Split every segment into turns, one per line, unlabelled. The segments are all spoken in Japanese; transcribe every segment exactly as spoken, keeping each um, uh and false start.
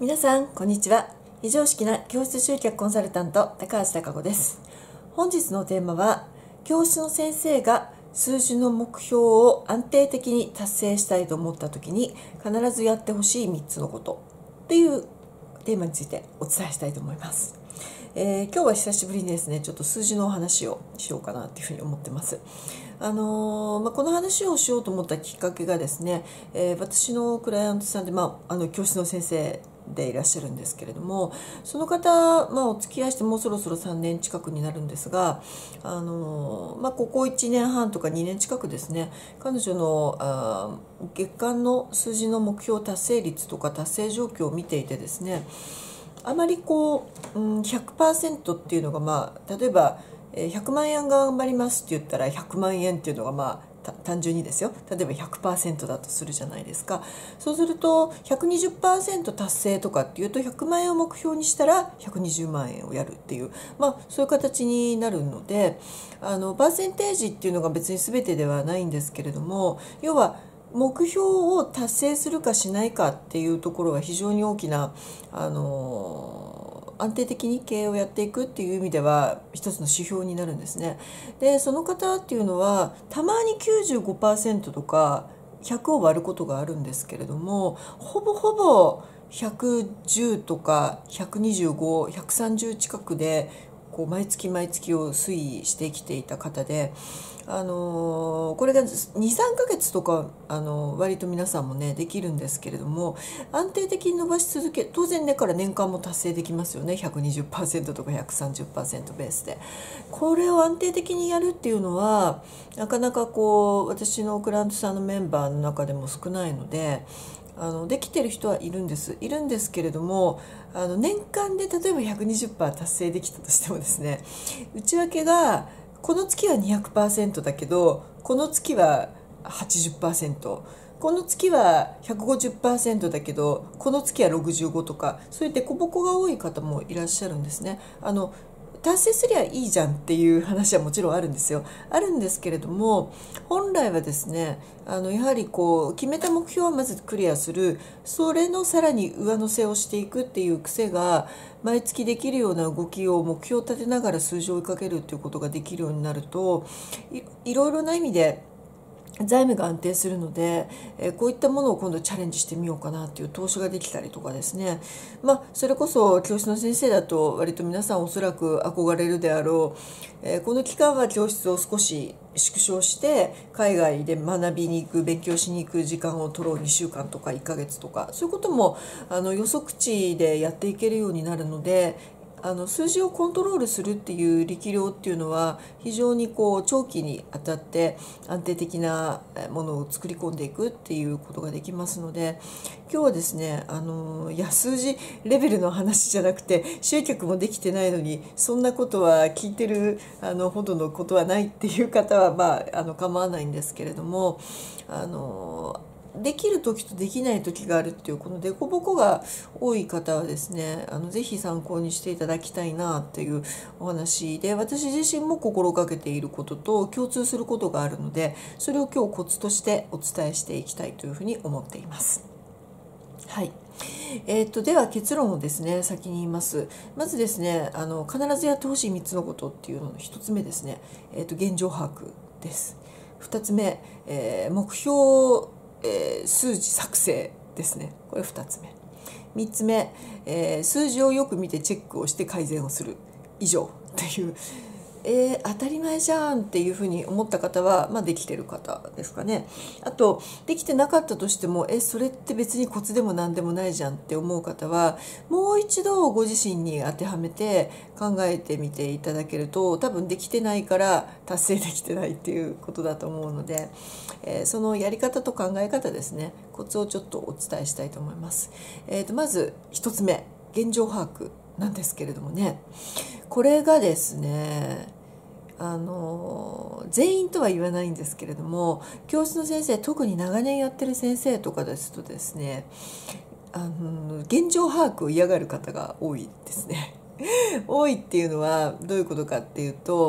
皆さんこんにちは。非常識な教室集客コンサルタント高橋貴子です。本日のテーマは、教室の先生が数字の目標を安定的に達成したいと思った時に必ずやってほしいみっつのことっていうテーマについてお伝えしたいと思います。えー、今日は久しぶりにですね、ちょっと数字のお話をしようかなというふうに思ってます。あのーまあ、この話をしようと思ったきっかけがですね、えー、私のクライアントさんで、まあ、あの教室の先生でいらっしゃるんですけれども、その方、まあ、お付き合いしてもうそろそろさんねん近くになるんですが、あのーまあ、ここいちねんはんとかにねん近くですね、彼女のあ月間の数字の目標達成率とか達成状況を見ていてですね、あまりこう、うん、ひゃくパーセントっていうのが、まあ、例えばひゃくまんえん頑張りますって言ったらひゃくまんえんっていうのが、まあ単純にですよ、例えば ひゃくパーセント だとするじゃないですか。そうすると ひゃくにじゅっパーセント 達成とかっていうと、ひゃくまんえんを目標にしたらひゃくにじゅうまんえんをやるっていう、まあ、そういう形になるので、あのパーセンテージっていうのが別に全てではないんですけれども、要は目標を達成するかしないかっていうところは非常に大きな、あの安定的に経営をやっていくっていう意味では一つの指標になるんですね。でその方っていうのはたまに きゅうじゅうごパーセント とかひゃくを割ることがあるんですけれども、ほぼほぼひゃくじゅうとかひゃくにじゅうご、ひゃくさんじゅう近くでこう毎月毎月を推移してきていた方で、あのーこれがにさんかげつとか、あのー割と皆さんもねできるんですけれども、安定的に伸ばし続け、当然ねから年間も達成できますよね。 ひゃくにじゅっパーセント とか ひゃくさんじゅっパーセント ベースでこれを安定的にやるっていうのはなかなかこう私のクライアントさんのメンバーの中でも少ないので、あのできてる人はいるんですいるんですけれども、あの年間で例えば ひゃくにじゅっパーセント 達成できたとしてもですね、内訳がこの月は にひゃくパーセント だけどこの月は はちじゅっパーセント、この月は ひゃくごじゅっパーセント だけどこの月はろくじゅうごとか、そういった小ボコが多い方もいらっしゃるんですね。あの達成すりゃいいじゃんっていう話はもちろんあるんですよ。あるんですけれども、本来はですね、あのやはりこう決めた目標はまずクリアする、それのさらに上乗せをしていくっていう癖が毎月できるような動きを目標を立てながら数字を追いかけるっていうことができるようになると、 い, いろいろな意味で財務が安定するので、えーこういったものを今度チャレンジしてみようかなっていう投資ができたりとかですね、まあ、それこそ教室の先生だと割と皆さんおそらく憧れるであろう、えーこの期間は教室を少し縮小して海外で学びに行く、勉強しに行く時間を取ろう、にしゅうかんとかいっかげつとか、そういうこともあの予測値でやっていけるようになるので、あの数字をコントロールするっていう力量っていうのは非常にこう長期にあたって安定的なものを作り込んでいくっていうことができますので、今日はですね、あのいや数字レベルの話じゃなくて、集客もできてないのにそんなことは聞いてるあのほどのことはないっていう方は、まあ、あの構わないんですけれども、あのできる時とできない時があるっていうこの凸凹が多い方はですね、あのぜひ参考にしていただきたいなっていうお話で、私自身も心がけていることと共通することがあるので、それを今日コツとしてお伝えしていきたいというふうに思っています。はい。えー、とでは結論をですね先に言います。まずですね、あの必ずやってほしいみっつのことっていうののひとつめですね、えー、と現状把握です。ふたつめ、えー目標えー数字作成ですね。これふたつめ。みっつめ、えー数字をよく見てチェックをして改善をする。以上という、えー当たり前じゃんっていうふうに思った方は、まあ、できてる方ですかね。あとできてなかったとしても、えそれって別にコツでも何でもないじゃんって思う方は、もう一度ご自身に当てはめて考えてみていただけると、多分できてないから達成できてないっていうことだと思うので、えーそのやり方と考え方ですね、コツをちょっとお伝えしたいと思います。えー、とまずひとつめ、現状把握なんですけれどもね、これがですね、あの全員とは言わないんですけれども、教室の先生、特に長年やってる先生とかですとですね、あの現状把握を嫌がる方が多いですね。多いっていうのはどういうことかっていうと、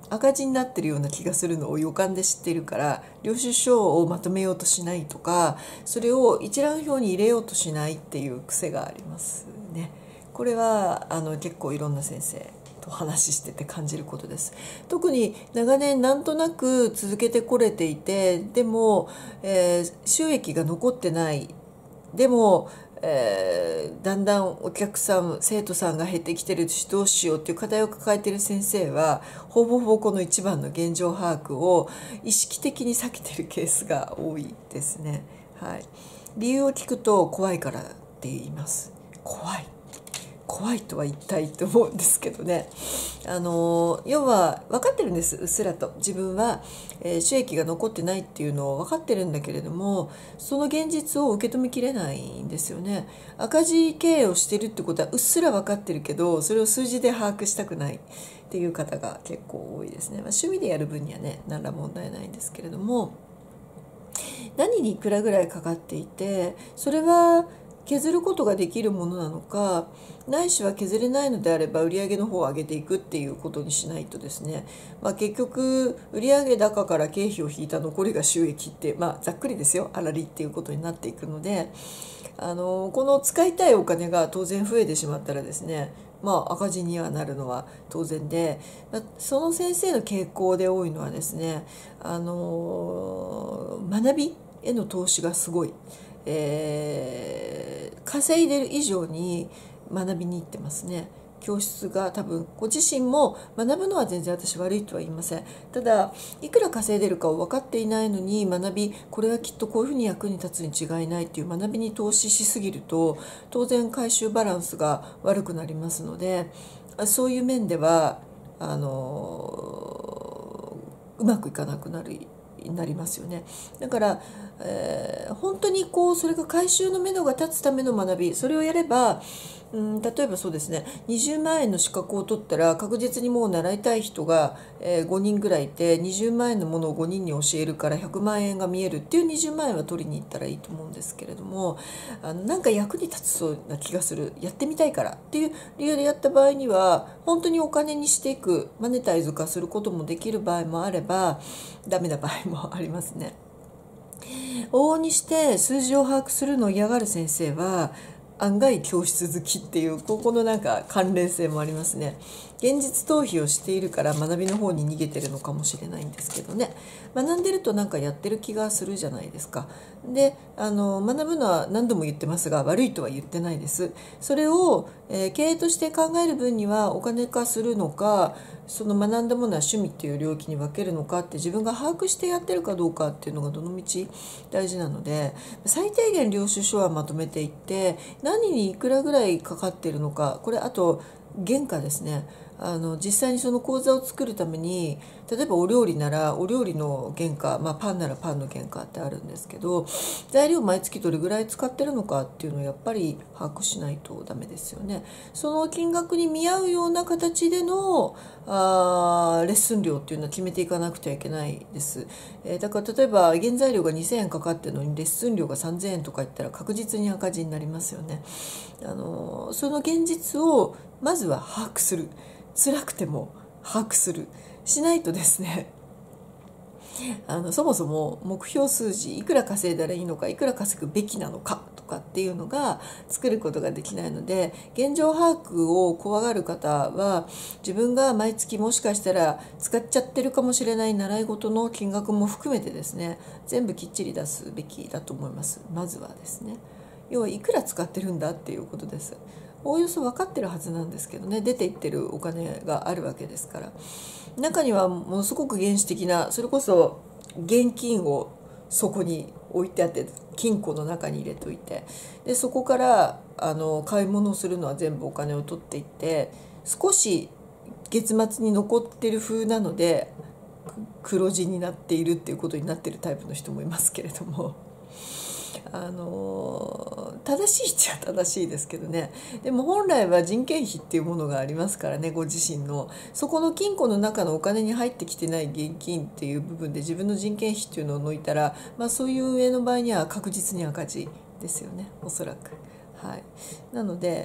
赤字になってるような気がするのを予感で知っているから、領収書をまとめようとしないとか、それを一覧表に入れようとしないっていう癖がありますね。これはあの結構いろんな先生と話してて感じることです。特に長年なんとなく続けてこれていて、でも、えー、収益が残ってない、でも、えー、だんだんお客さん生徒さんが減ってきてるしどうしようっていう課題を抱えている先生は、ほぼほぼこの一番の現状把握を意識的に避けているケースが多いですね。はい、理由を聞くと怖いからって言います。怖い怖いとは一体と思うんですけどね。あの要は分かってるんです、うっすらと。自分は、えー、収益が残ってないっていうのを分かってるんだけれども、その現実を受け止めきれないんですよね。赤字経営をしてるってことはうっすら分かってるけど、それを数字で把握したくないっていう方が結構多いですね。まあ、趣味でやる分にはね何ら問題ないんですけれども、何にいくらぐらいかかっていて、それは削ることができるものなのか、ないしは削れないのであれば売上の方を上げていくっていうことにしないとですね、まあ、結局売上高から経費を引いた残りが収益って、まあ、ざっくりですよ、粗利っていうことになっていくので、あのこの使いたいお金が当然増えてしまったらですね、まあ、赤字にはなるのは当然で、その先生の傾向で多いのはですね、あの学びへの投資がすごい、えー、稼いでる以上に学びに行ってますね。教室が多分ご自身も学ぶのは全然私悪いとは言いません。ただいくら稼いでるかを分かっていないのに学び、これはきっとこういうふうに役に立つに違いないっていう学びに投資しすぎると、当然回収バランスが悪くなりますので、そういう面ではあのうまくいかなくなるなりますよね。だから、えー、本当にこうそれが回収のめどが立つための学び、それをやれば、うん、例えばそうですね、にじゅうまんえんの資格を取ったら確実にもう習いたい人が、えー、ごにんぐらいいて、にじゅうまんえんのものをごにんに教えるからひゃくまんえんが見えるっていうにじゅうまんえんは取りに行ったらいいと思うんですけれども、あのなんか役に立つそうな気がする、やってみたいからっていう理由でやった場合には、本当にお金にしていく、マネタイズ化することもできる場合もあれば、ダメな場合もありますね。往々にして数字を把握するのを嫌がる先生は案外教室好きっていう、ここのなんか関連性もありますね。現実逃避をしているから学びの方に逃げてるのかもしれないんですけどね。学んでるとなんかやってる気がするじゃないですか。で、あの学ぶのは何度も言ってますが、悪いとは言ってないです。それを、えー、経営として考える分にはお金化するのか、その学んだものは趣味っていう領域に分けるのかって自分が把握してやってるかどうかっていうのがどのみち大事なので、最低限領収書はまとめていって、何にいくらぐらいかかっているのか、これあと原価ですね。あの実際にその講座を作るために、例えばお料理ならお料理の原価、まあ、パンならパンの原価ってあるんですけど、材料毎月どれぐらい使ってるのかっていうのをやっぱり把握しないとダメですよね。その金額に見合うような形でのあレッスン料っていうのは決めていかなくてはいけないです。えー、だから例えば原材料がにせんえんかかってるのにレッスン料がさんぜんえんとか言ったら確実に赤字になりますよね。あのその現実をまずは把握する。辛くても把握する。しないとですね、あのそもそも目標数字、いくら稼いだらいいのか、いくら稼ぐべきなのかとかっていうのが作ることができないので、現状把握を怖がる方は、自分が毎月もしかしたら使っちゃってるかもしれない習い事の金額も含めてですね、全部きっちり出すべきだと思います。まずはですね、要はいくら使ってるんだっていうことです。おおよそ分かってるはずなんですけどね、出ていってるお金があるわけですから。中にはものすごく原始的な、それこそ現金をそこに置いてあって、金庫の中に入れといて、でそこからあの買い物をするのは全部お金を取っていって、少し月末に残ってる風なので黒字になっているっていうことになっているタイプの人もいますけれども、あの正しいっちゃ正しいですけどね。でも本来は人件費っていうものがありますからね、ご自身のそこの金庫の中のお金に入ってきてない現金っていう部分で自分の人件費っていうのを抜いたら、まあ、そういう上の場合には確実に赤字ですよね、おそらく。はい、なので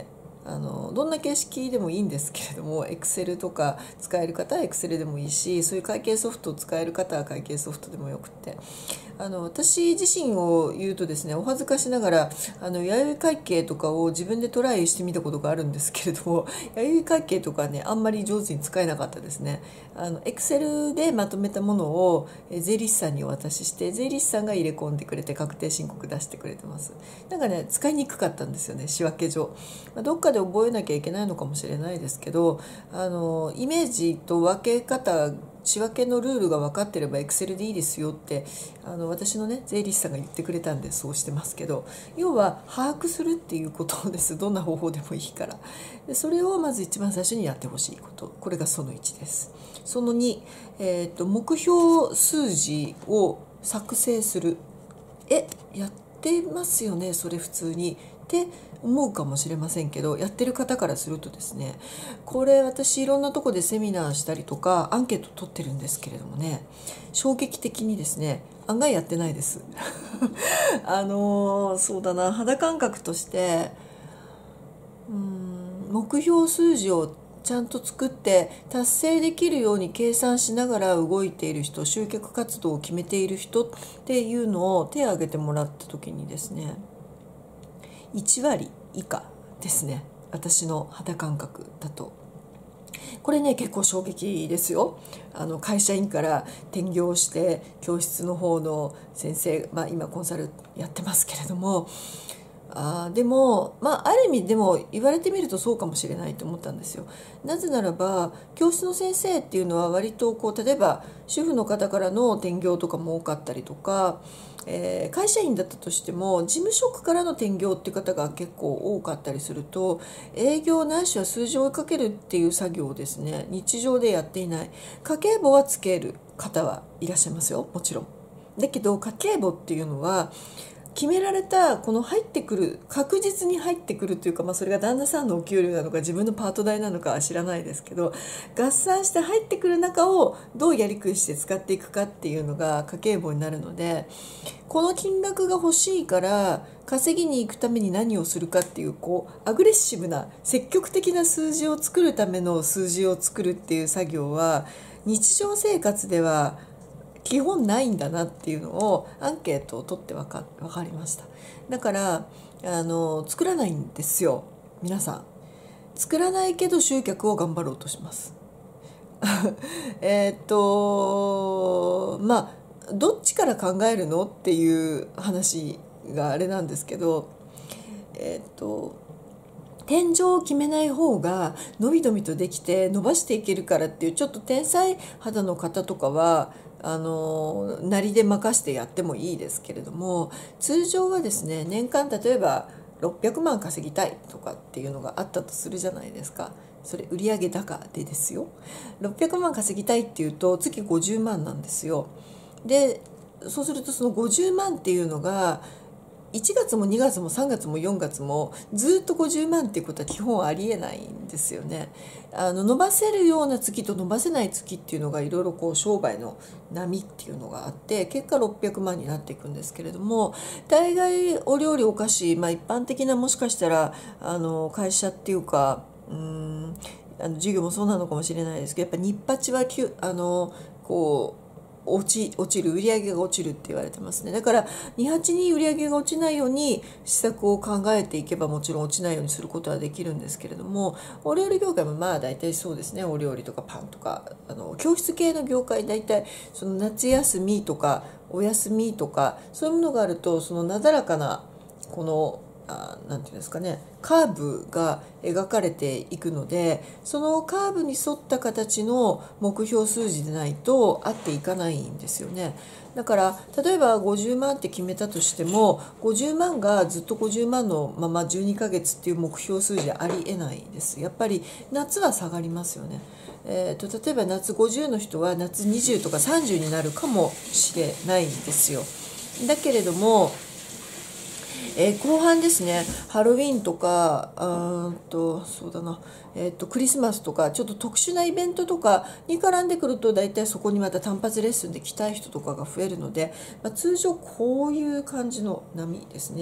あのどんな形式でもいいんですけれども、 Excel とか使える方は Excel でもいいし、そういう会計ソフトを使える方は会計ソフトでもよくて、あの私自身を言うとですね、お恥ずかしながらあの弥生会計とかを自分でトライしてみたことがあるんですけれども、弥生会計とかね、あんまり上手に使えなかったですね。あの Excel でまとめたものを税理士さんにお渡しして、税理士さんが入れ込んでくれて確定申告出してくれてます。なんかね、使いにくかったんですよね、仕分け上。まあ、どっかで覚えなきゃいけないのかもしれないですけど、あのイメージと分け方、仕分けのルールが分かってれば Excel でいいですよってあの私のね税理士さんが言ってくれたんで、そうしてますけど、要は把握するっていうことです。どんな方法でもいいから。でそれをまず一番最初にやってほしいこと、これがそのいちです。そのに、えーと、目標数字を作成する。えやってますよねそれ普通にって思うかもしれませんけど、やってる方からするとですね、これ私いろんなとこでセミナーしたりとかアンケート取ってるんですけれどもね、衝撃的にですね、案外やってないですあのーそうだな、肌感覚としてうーん目標数字をちゃんと作って達成できるように計算しながら動いている人、集客活動を決めている人っていうのを手を挙げてもらった時にですね、いち割以下ですね、私の肌感覚だと。これね結構衝撃ですよ。あの会社員から転業して教室の方の先生、まあ、今コンサルやってますけれども、あでも、まあ、ある意味でも言われてみるとそうかもしれないと思ったんですよ。なぜならば教室の先生っていうのは割とこう例えば主婦の方からの転業とかも多かったりとか、えー会社員だったとしても事務職からの転業っていう方が結構多かったりすると、営業ないしは数字を追いかけるっていう作業をですね日常でやっていない。家計簿はつける方はいらっしゃいますよ、もちろん。だけど家計簿っていうのは決められたこの入ってくる、確実に入ってくるというか、まあ、それが旦那さんのお給料なのか自分のパート代なのかは知らないですけど、合算して入ってくる中をどうやりくりして使っていくかっていうのが家計簿になるので、この金額が欲しいから稼ぎに行くために何をするかっていう、こうアグレッシブな積極的な数字を作るための数字を作るっていう作業は日常生活では基本ないんだなっていうのをアンケートを取って分か、分かりました。だからあの作らないんですよ皆さん。作らないけど集客を頑張ろうとしますえっとまあどっちから考えるのっていう話があれなんですけど、えっと天井を決めない方が伸び伸びとできて伸ばしていけるからっていうちょっと天才肌の方とかはあのなりで任してやってもいいですけれども、通常はですね年間例えばろっぴゃくまん稼ぎたいとかっていうのがあったとするじゃないですか。それ売上高でですよ。ろっぴゃくまん稼ぎたいっていうと月ごじゅうまんなんですよ。でそうするとそのごじゅうまんっていうのがいちがつもにがつもさんがつもよんがつもずっとごじゅうまんっていうことは基本ありえないんですよね。あの伸ばせるような月と伸ばせない月っていうのがいろいろこう商売の波っていうのがあって、結果ろっぴゃくまんになっていくんですけれども、大概お料理お菓子、まあ、一般的なもしかしたらあの会社っていうかうーんあの授業もそうなのかもしれないですけど、やっぱ日八はきゅあのこう落ち落ちる、売り上げが落ちるって言われてますね。だからにはちに売り上げが落ちないように施策を考えていけばもちろん落ちないようにすることはできるんですけれども、お料理業界もまあ大体そうですね。お料理とかパンとかあの教室系の業界、大体その夏休みとかお休みとかそういうものがあると、そのなだらかなこのあなんていうんですかね、カーブが描かれていくので、そのカーブに沿った形の目標数字でないと合っていかないんですよね。だから例えばごじゅうまんって決めたとしても、ごじゅうまんがずっとごじゅうまんのままじゅうにかげつっていう目標数字ありえないです。やっぱり夏は下がりますよね。えー、と例えば夏ごじゅうの人は夏にじゅうとかさんじゅうになるかもしれないんですよ。だけれどもえー、後半ですね、ハロウィンとかあーとそうだな、えー、とクリスマスとかちょっと特殊なイベントとかに絡んでくると、大体そこにまた単発レッスンで来たい人とかが増えるので、まあ、通常こういう感じの波ですね。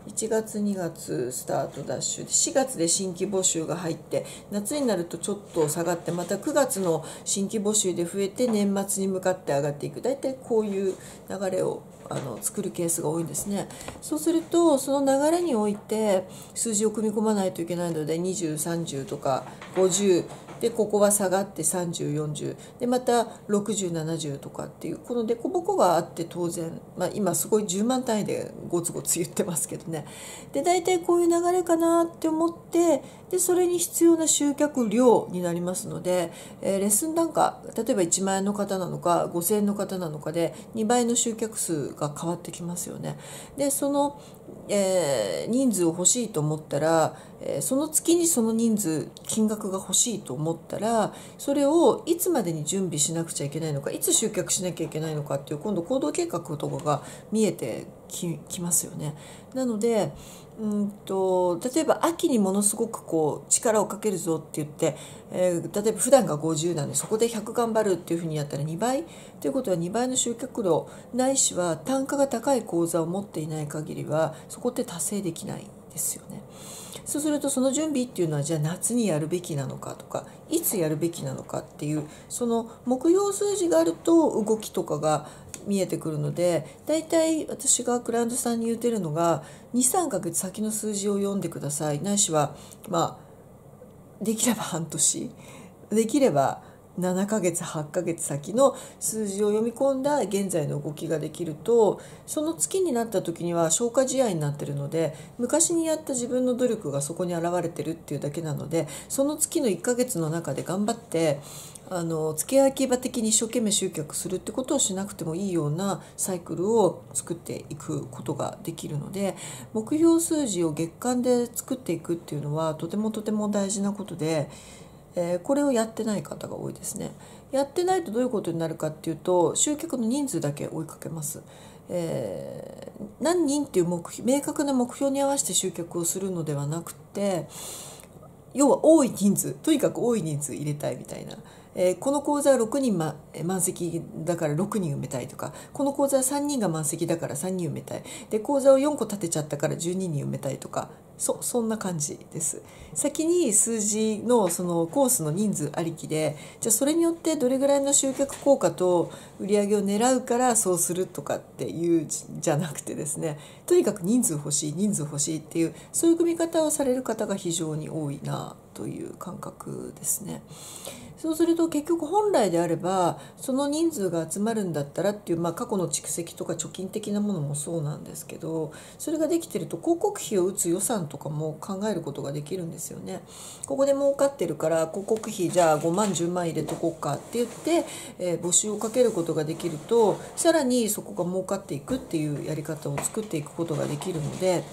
いちがつにがつスタートダッシュでしがつで新規募集が入って夏になるとちょっと下がってまたくがつの新規募集で増えて年末に向かって上がっていく、大体こういう流れをあの作るケースが多いんですね。そうするとその流れにおいて数字を組み込まないといけないのでにじゅう、さんじゅうとかごじゅうでここは下がってさんじゅう、よんじゅうでまたろくじゅう、ななじゅうとかっていうこの凸凹があって当然、まあ、今すごいじゅうまん単位でゴツゴツ言ってますけどね。で大体こういう流れかなって思ってでそれに必要な集客量になりますので、えー、レッスン単価例えばいちまんえんの方なのかごせんえんの方なのかでにばいの集客数が変わってきますよね。でその、えー、人数を欲しいと思ったら、えー、その月にその人数金額が欲しいと思ったらそれをいつまでに準備しなくちゃいけないのかいつ集客しなきゃいけないのかっていう今度行動計画とかが見えてき、きますよね。なのでうんと例えば秋にものすごくこう力をかけるぞって言って、えー、例えば普段がごじゅうなんでそこでひゃく頑張るっていうふうにやったらにばいということはにばいの集客量ないしは単価が高い講座を持っていない限りはそこって達成できないですよね。そうするとその準備っていうのはじゃあ夏にやるべきなのかとかいつやるべきなのかっていうその目標数字があると動きとかが見えてくるのでだいたい私がクライアントさんに言ってるのがにさんかげつ先の数字を読んでくださいないしはまあできれば半年できればななかげつはっかげつ先の数字を読み込んだ現在の動きができるとその月になった時には消化試合になってるので昔にやった自分の努力がそこに現れてるっていうだけなのでその月のいっかげつの中で頑張ってあの付け焼き場的に一生懸命集客するってことをしなくてもいいようなサイクルを作っていくことができるので目標数字を月間で作っていくっていうのはとてもとても大事なことで。えー、これをやってない方が多いですね。やってないとどういうことになるかっていうと集客の人数だけ追いかけます。えー、何人っていう目明確な目標に合わせて集客をするのではなくて要は多い人数とにかく多い人数入れたいみたいな。えー、この講座はろくにん、ま、満席だからろくにん埋めたいとかこの講座はさんにんが満席だからさんにん埋めたいで講座をよんこ立てちゃったからじゅうににん埋めたいとか そ, そんな感じです。先に数字のそのコースの人数ありきでじゃあそれによってどれぐらいの集客効果と売り上げを狙うからそうするとかっていうじゃなくてですねとにかく人数欲しい人数欲しいっていうそういう組み方をされる方が非常に多いなという感覚ですね。そうすると結局本来であればその人数が集まるんだったらっていう、まあ、過去の蓄積とか貯金的なものもそうなんですけどそれができてると広告費を打つ予算とかも考えることができるんですよね。ここで儲かってるから広告費じゃあごまんじゅうまん入れとこうかって言って、えー、募集をかけることができるとさらにそこが儲かっていくっていうやり方を作っていくことができるので。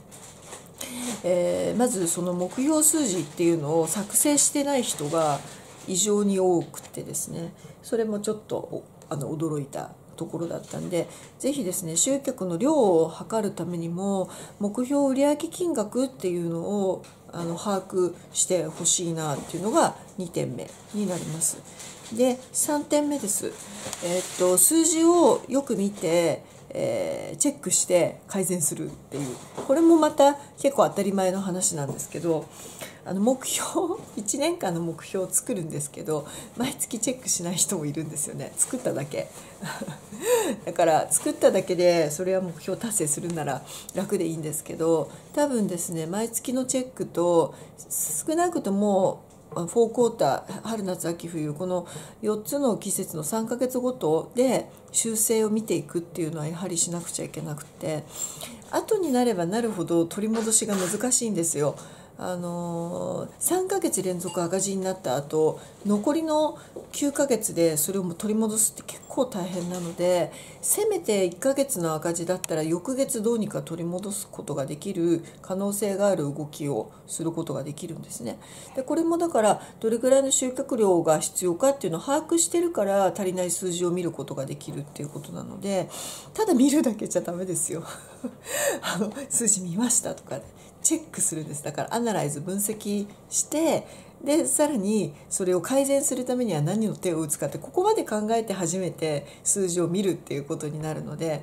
えー、まずその目標数字っていうのを作成してない人が異常に多くてですねそれもちょっとあの驚いたところだったんでぜひですね集客の量を測るためにも目標売上金額っていうのをあの把握してほしいなっていうのがにてんめになります。でさんてんめです。えー、っと数字をよく見てえー、チェックして改善するっていうこれもまた結構当たり前の話なんですけどあの目標いちねんかんの目標を作るんですけど毎月チェックしない人もいるんですよね。作っただけだから作っただけでそれは目標達成するなら楽でいいんですけど多分ですね毎月のチェックと少なくともフォークォーター春夏秋冬このよっつの季節のさんかげつごとで修正を見ていくっていうのはやはりしなくちゃいけなくて後になればなるほど取り戻しが難しいんですよ。あのさんかげつ連続赤字になった後残りのきゅうかげつでそれを取り戻すって結構大変なのでせめていっかげつの赤字だったら翌月どうにか取り戻すことができる可能性がある動きをすることができるんですね。でこれもだからどれぐらいの集客量が必要かっていうのを把握してるから足りない数字を見ることができるっていうことなのでただ見るだけじゃダメですよあの数字見ましたとか、ね、チェックするんです。だからアナライズ分析してでさらにそれを改善するためには何の手を打つかってここまで考えて初めて数字を見るっていうことになるので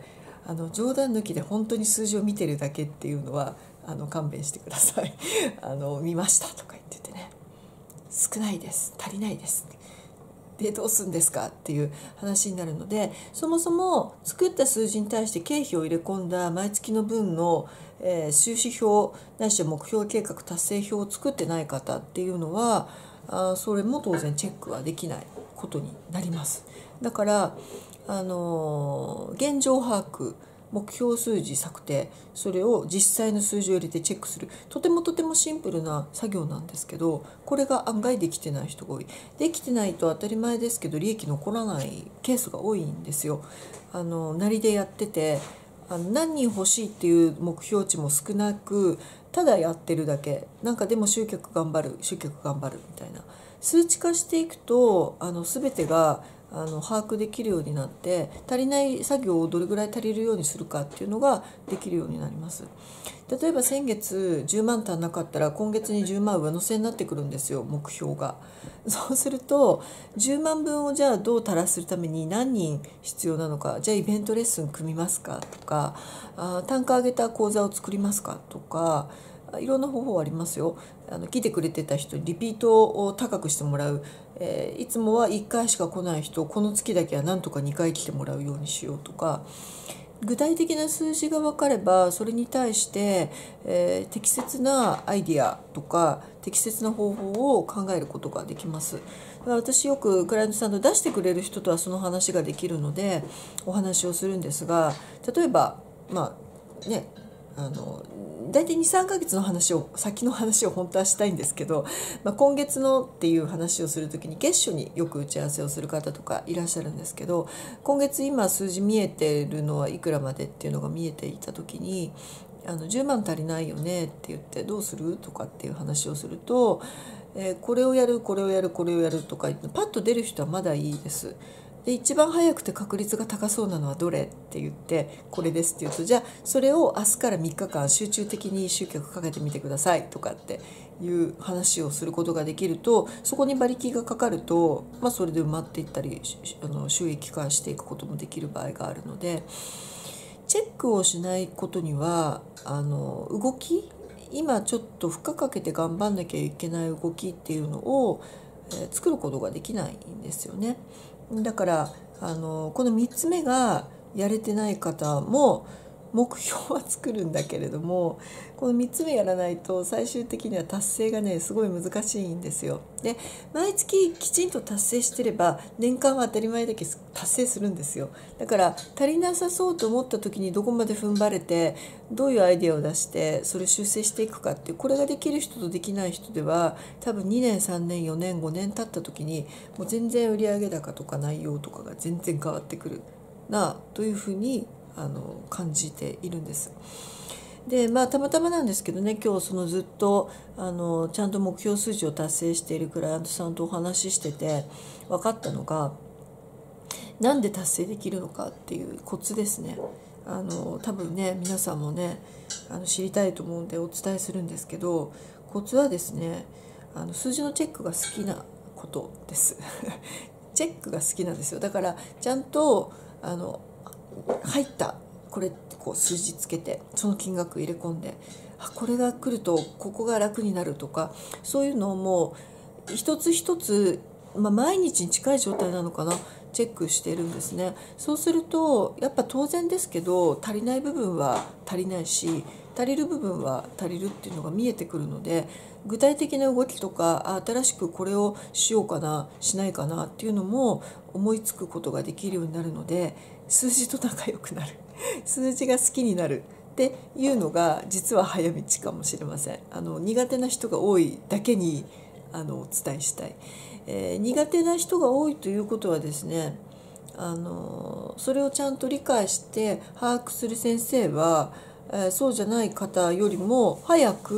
あの冗談抜きで本当に数字を見てるだけっていうのはあの勘弁してくださいあの見ましたとか言っててね、少ないです、足りないですでどうするんですかっていう話になるので、そもそも作った数字に対して経費を入れ込んだ毎月の分の、えー、収支表ないしは目標計画達成表を作ってない方っていうのはあそれも当然チェックはできないことになります。だからあのー、現状把握、目標数字策定、それを実際の数字を入れてチェックする、とてもとてもシンプルな作業なんですけど、これが案外できてない人が多い。できてないと当たり前ですけど利益残らないケースが多いんですよ。あのなりでやってて、あの何人欲しいっていう目標値も少なく、ただやってるだけ、なんかでも集客頑張る集客頑張るみたいな、数値化していくとあの全てがあの把握できるようになって、足りない作業をどれぐらい足りるようにするかっていうのができるようになります。例えば先月じゅうまん足んなかったら今月にじゅうまん上乗せになってくるんですよ、目標が。そうするとじゅうまんぶんをじゃあどう足らするために何人必要なのか、じゃあイベントレッスン組みますかとか、あ単価上げた講座を作りますかとか、いろんな方法ありますよ。あの来てくれてた人にリピートを高くしてもらう、えー、いつもはいっかいしか来ない人、この月だけはなんとかにかい来てもらうようにしようとか、具体的な数字が分かればそれに対して、えー、適切なアイディアとか適切な方法を考えることができます。私よくクライアントさんと出してくれる人とはその話ができるのでお話をするんですが、例えばまあねあの大体にさんかげつの話を先の話を本当はしたいんですけど、まあ、今月のっていう話をするときに月初によく打ち合わせをする方とかいらっしゃるんですけど、今月今数字見えてるのはいくらまでっていうのが見えていたときに、あのじゅうまん足りないよねって言ってどうするとかっていう話をすると、えー、これをやるこれをやるこれをやるとか言ってパッと出る人はまだいいです。で一番早くて確率が高そうなのはどれって言ってこれですって言うと、じゃあそれを明日からみっかかん集中的に集客かけてみてくださいとかっていう話をすることができると、そこに馬力がかかると、まあ、それで埋まっていったりあの収益化していくこともできる場合があるので、チェックをしないことにはあの動き、今ちょっと負荷かけて頑張んなきゃいけない動きっていうのを、えー、作ることができないんですよね。だからあのこのみっつめがやれてない方も目標は作るんだけれども、このみっつめやらないと最終的には達成がねすごい難しいんですよ。で毎月きちんと達成してれば年間は当たり前だけ達成するんですよ。だから足りなさそうと思った時にどこまで踏ん張れてどういうアイデアを出してそれを修正していくかっていう、これができる人とできない人では多分にねんさんねんよねんごねん経った時にもう全然売上高とか内容とかが全然変わってくるなというふうにあの感じているんです。でまあたまたまなんですけどね、今日そのずっとあのちゃんと目標数字を達成しているクライアントさんとお話ししてて分かったのが、なんで達成できるのかっていうコツですね。あの多分ね皆さんもねあの知りたいと思うんでお伝えするんですけど、コツはですね、あの数字のチェックが好きなことですチェックが好きなんですよ。だからちゃんとあの入ったこれってこう数字つけてその金額入れ込んで、あこれが来るとここが楽になるとか、そういうのをもう一つ一つ、まあ、毎日に近い状態なのかなチェックしてるんですね。そうするとやっぱ当然ですけど足りない部分は足りないし足りる部分は足りるっていうのが見えてくるので、具体的な動きとか新しくこれをしようかなしないかなっていうのも思いつくことができるようになるので、数字と仲良くなる数字が好きになるっていうのが実は早道かもしれません。あの苦手な人が多いだけにあのお伝えしたい、えー、苦手な人が多いということはですね、あのそれをちゃんと理解して把握する先生は、えー、そうじゃない方よりも早く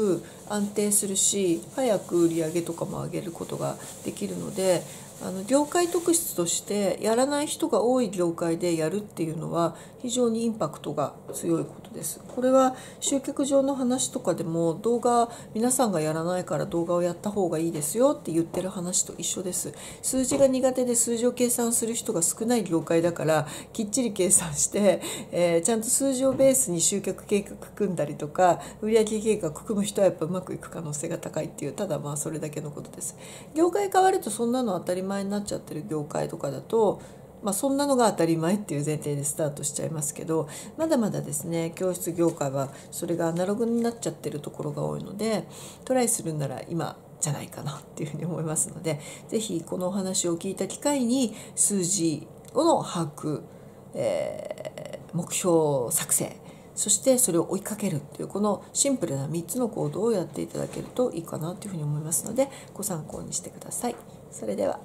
安定するし、早く売り上げとかも上げることができるので、あの業界特質としてやらない人が多い業界でやるっていうのは非常にインパクトが強いことです。これは集客上の話とかでも、動画皆さんがやらないから動画をやった方がいいですよって言ってる話と一緒です。数字が苦手で数字を計算する人が少ない業界だから、きっちり計算して、えー、ちゃんと数字をベースに集客計画組んだりとか売上計画組む人はやっぱうまくいく可能性が高いっていう、ただまあそれだけのことです。業界変わるとそんなの当たり前になっちゃってる業界とかだと、まあ、そんなのが当たり前っていう前提でスタートしちゃいますけど、まだまだですね、教室業界はそれがアナログになっちゃってるところが多いので、トライするんなら今じゃないかなっていうふうに思いますので、ぜひこのお話を聞いた機会に数字の把握、えー、目標作成、そしてそれを追いかけるっていう、このシンプルなみっつの行動をやっていただけるといいかなというふうに思いますので、ご参考にしてください。それでは。